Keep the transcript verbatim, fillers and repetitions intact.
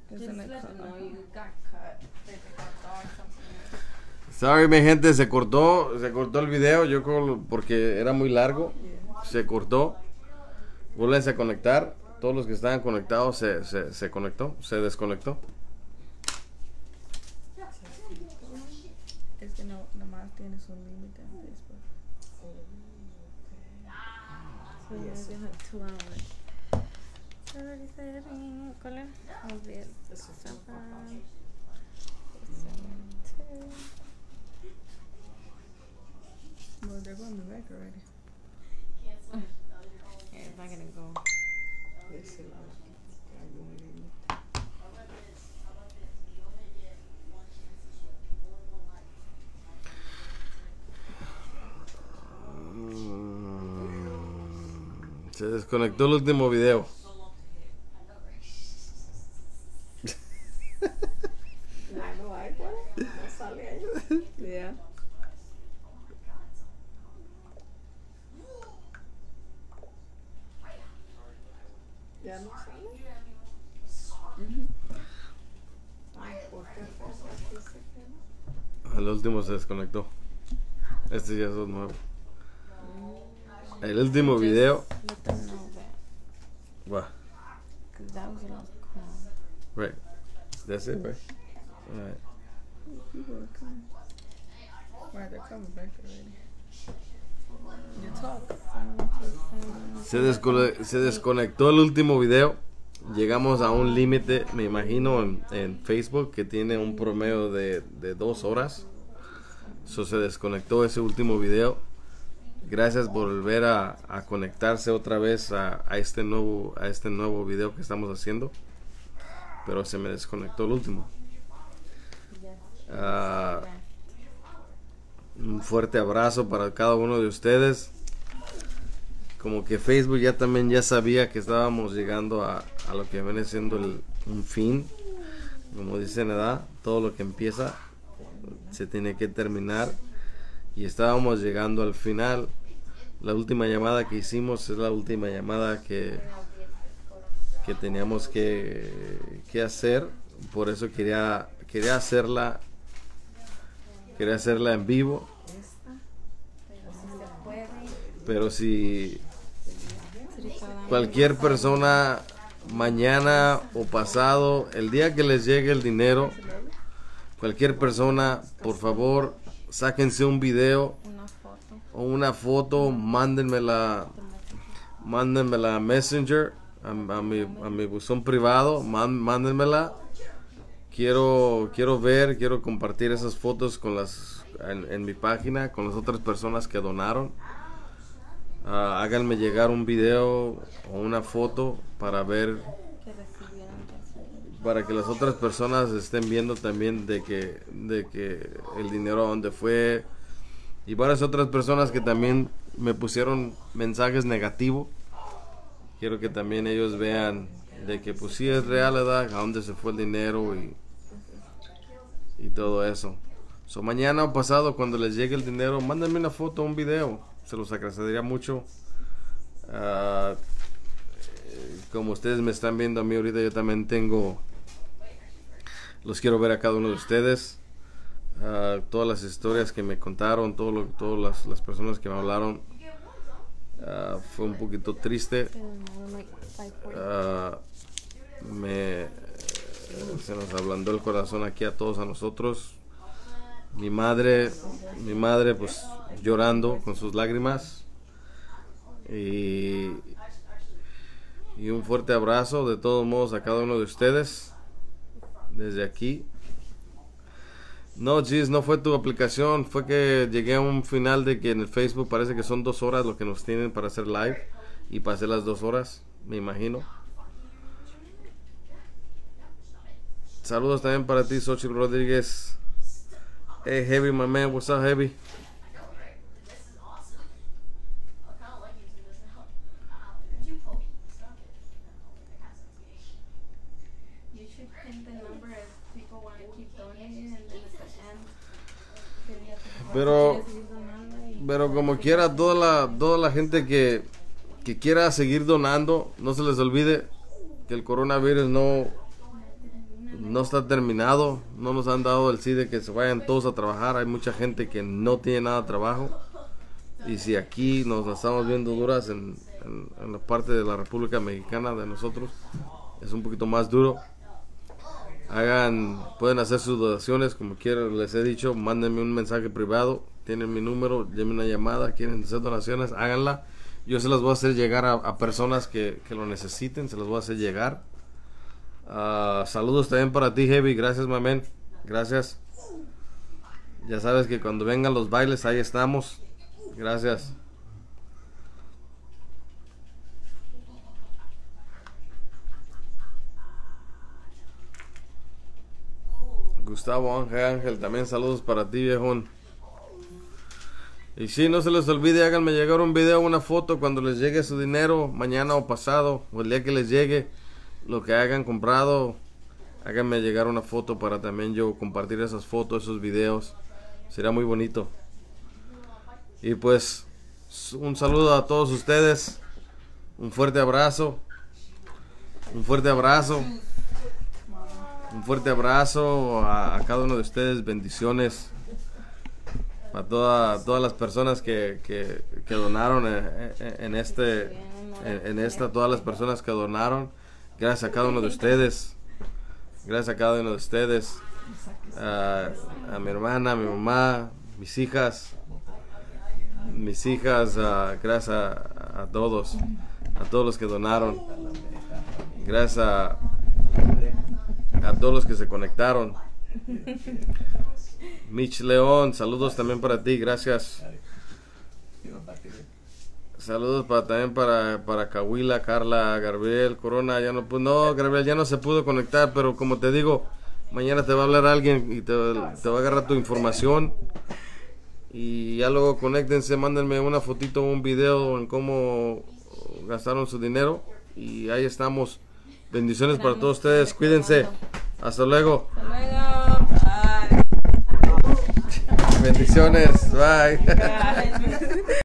Sorry, mi gente, se cortó, se cortó el video, yo creo porque era muy largo, se cortó. Vuelven a conectar, todos los que estaban conectados se, se, se conectó, se desconectó. Es que no, nomás tienes un límite en Facebook. So you only have two hours. ¿Cuál es? Olvidé. Well, they're going to back already. Yeah, it's not gonna go. Se desconectó el último video. No hay, no sale ahí. Yeah. Ya no sale. El último se desconectó. Este ya es nuevo. El último video. Let them know that. What? Because that was a long call. Right. That's it, right? Alright. People are coming. Why they're coming back already? You talk. Se, descone- se desconectó el último video. Llegamos a un límite, me imagino, en, en Facebook que tiene un promedio de, de dos horas. So, se desconectó ese último video. Gracias por volver a, a conectarse otra vez a, a este nuevo a este nuevo video que estamos haciendo. Pero se me desconectó el último. Uh, un fuerte abrazo para cada uno de ustedes. Como que Facebook ya también ya sabía que estábamos llegando a, a lo que viene siendo el, un fin. Como dicen, ¿verdad? Todo lo que empieza se tiene que terminar. Y estábamos llegando al final. La última llamada que hicimos es la última llamada que, que teníamos que, que hacer. Por eso quería, quería hacerla quería hacerla en vivo. Pero si cualquier persona mañana o pasado, el día que les llegue el dinero, cualquier persona, por favor, sáquense un video Una foto. o una foto, mándenmela, mándenmela a Messenger, a, a mi, a mi buzón privado, man- mándenmela. Quiero, quiero ver, quiero compartir esas fotos con las, en, en mi página, con las otras personas que donaron. Uh, háganme llegar un video o una foto para ver, Que recibieron eso. para que las otras personas estén viendo también de que, de que el dinero a dónde fue, y varias otras personas que también me pusieron mensajes negativos. Quiero que también ellos vean de que pues sí es real, ¿verdad? A dónde se fue el dinero y, y todo eso. So, mañana o pasado, cuando les llegue el dinero, mándenme una foto o un video. Se los agradecería mucho. Uh, como ustedes me están viendo a mí ahorita, yo también tengo, los quiero ver a cada uno de ustedes. Uh, todas las historias que me contaron, todo lo, todas las, las personas que me hablaron, uh, fue un poquito triste. Uh, me se nos ablandó el corazón aquí a todos, a nosotros. Mi madre, mi madre pues llorando con sus lágrimas. Y, y un fuerte abrazo de todos modos a cada uno de ustedes desde aquí. No, Gis, no fue tu aplicación, fue que llegué a un final de que en el Facebook parece que son dos horas lo que nos tienen para hacer live, y pasé las dos horas, me imagino. Saludos también para ti, Xochitl Rodríguez. Hey, Heavy, my man, what's up, Heavy? Pero, pero como quiera, toda la, toda la gente que, que quiera seguir donando, no se les olvide que el coronavirus no, no está terminado. No nos han dado el sí de que se vayan todos a trabajar. Hay mucha gente que no tiene nada de trabajo. Y si aquí nos la estamos viendo duras en, en, en la parte de la República Mexicana de nosotros, es un poquito más duro. Hagan, pueden hacer sus donaciones como quieran, les he dicho, mándenme un mensaje privado, tienen mi número, llamen una llamada, quieren hacer donaciones, háganla. Yo se las voy a hacer llegar a, a personas que, que lo necesiten, se las voy a hacer llegar. Uh, saludos también para ti, Heavy, gracias, mamén, gracias. Ya sabes que cuando vengan los bailes, ahí estamos, gracias. Gustavo Ángel, Ángel, también saludos para ti, viejón. Y si no se les olvide, háganme llegar un video, una foto cuando les llegue su dinero, mañana o pasado, o el día que les llegue, lo que hayan comprado, háganme llegar una foto para también yo compartir esas fotos, esos videos. Será muy bonito. Y pues, un saludo a todos ustedes, un fuerte abrazo, un fuerte abrazo. Un fuerte abrazo a, a cada uno de ustedes, bendiciones a toda, todas las personas que, que, que donaron en, en este en, en esta, todas las personas que donaron, gracias a cada uno de ustedes, gracias a cada uno de ustedes, a, a mi hermana, a mi mamá, mis hijas, mis hijas, uh, gracias a, a todos, a todos los que donaron, gracias a a todos los que se conectaron. Mitch León, saludos también para ti, gracias. Saludos para, también para, para Cahuila, Carla, Gabriel, Corona, ya no, pues no, Gabriel ya no se pudo conectar, pero como te digo, mañana te va a hablar alguien y te, te va a agarrar tu información y ya luego conéctense, mándenme una fotito o un video en cómo gastaron su dinero y ahí estamos. Bendiciones para todos ustedes, cuídense, hasta luego. Hasta luego. Bye. Bendiciones, bye. Bye.